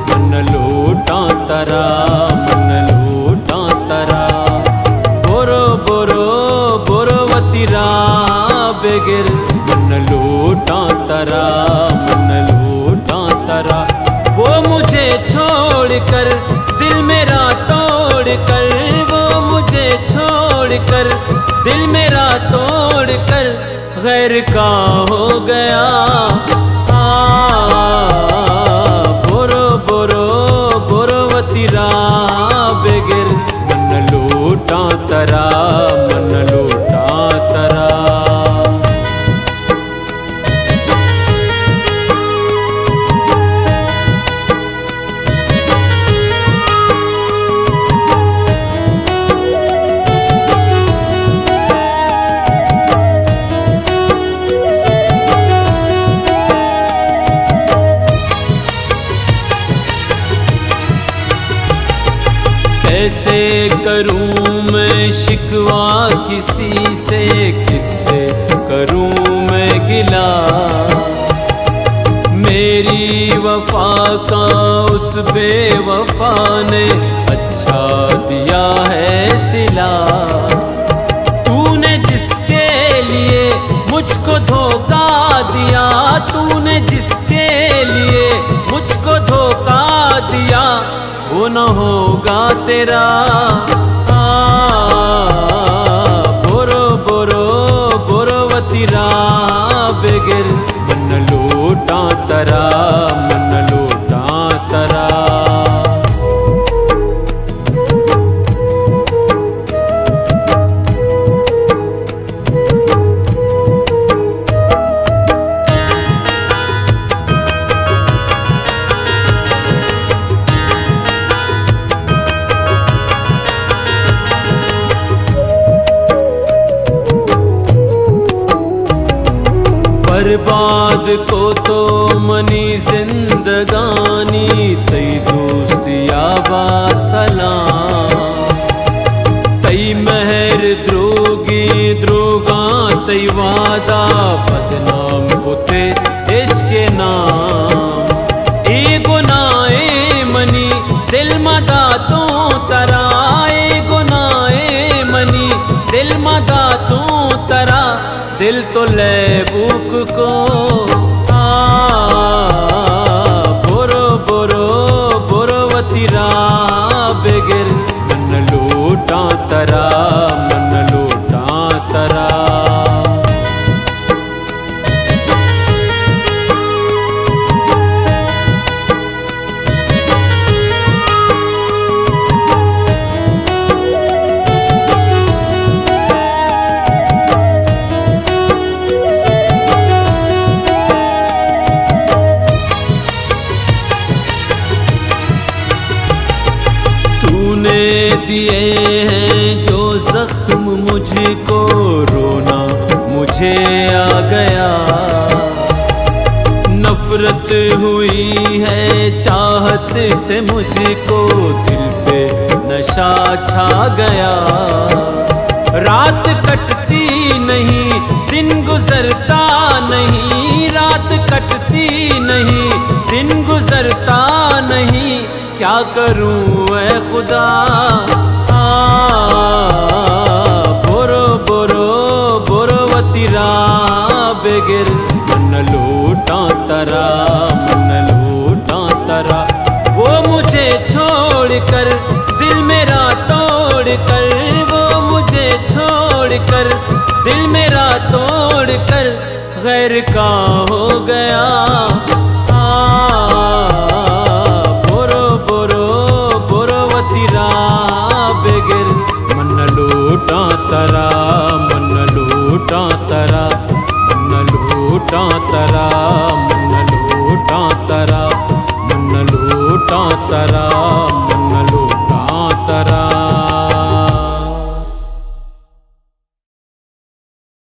मन लूटा तरा, मन लूटा तरा। बोरो बोरो बोरोवतीरा बेगिर, मन लूटा तरा, मन लूटा तरा। वो मुझे छोड़कर दिल मेरा तोड़कर, वो मुझे छोड़कर दिल मेरा तोड़कर गैर का हो गया। बोरो बोरो बोरोवतीरा बेगिर, मन लूटा तरा, मन लूटा तरा। कैसे करूं मैं शिकवा किसी से, किससे करूं मैं गिला। मेरी वफा का उस बेवफा ने अच्छा दिया है सिला। तूने जिसके लिए मुझको धोखा दिया, तूने जिसके लिए मुझको धोखा दिया, वो न होगा तेरा। बोरो बोरो बोरोवतीरा बेगिर, मन लूटा तरा, मन लूटा तरा। बर्बाद को तो मनी जिंदगानी, तई दोस्तिया बासलाम। तई महर द्रोगी द्रोगा, तई वादा बदनाम होते इश्क नाम। ए गुनाए मनी दिल मदा तो तरा, ए गुनाए मनी दिल मदा तो तरा। दिल तो ले बुक को बोरो बोरो बोरोवतीरा बेगिर, मन लूटा तरा, मन लूटा तरा। दिए हैं जो जख्म मुझको, रोना मुझे आ गया। नफरत हुई है चाहत से मुझको, दिल पे नशा छा गया। रात कटती नहीं दिन गुजरता नहीं, रात कटती नहीं दिन गुजरता नहीं। क्या करूं ऐ खुदा। बोरो बोरो बोरोवतीरा बेगिर, मन लूटा तरा, मन लूटा तरा। वो मुझे छोड़कर दिल मेरा तोड़कर, वो मुझे छोड़कर दिल मेरा तोड़कर गैर का हो गया। बेगिर, मन लूटा तरा, मन लूटा तरा, मन लूटा तरा, मन लूटा तरा, मन लूटा तरा।